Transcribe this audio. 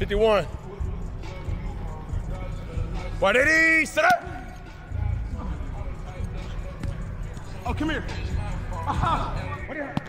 51. Wadidi, sit up. Oh, come here. What do you have?